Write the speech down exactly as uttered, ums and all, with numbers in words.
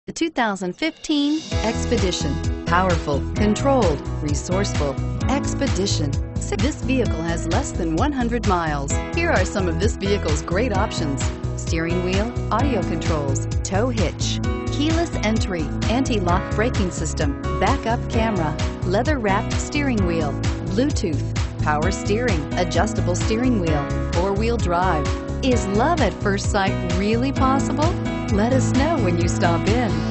The two thousand fifteen Expedition. Powerful, controlled, resourceful. Expedition. This vehicle has less than one hundred miles. Here are some of this vehicle's great options: steering wheel audio controls, tow hitch, keyless entry, anti-lock braking system, backup camera, leather-wrapped steering wheel, Bluetooth, power steering, adjustable steering wheel, four-wheel drive. Is love at first sight really possible? Let us know when you stop in.